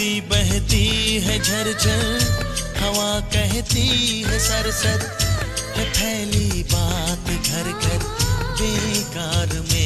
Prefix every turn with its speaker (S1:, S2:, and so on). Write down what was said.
S1: नदी बहती है झरझर, हवा कहती है सरसर, है फैली बात घर घर बेकार में।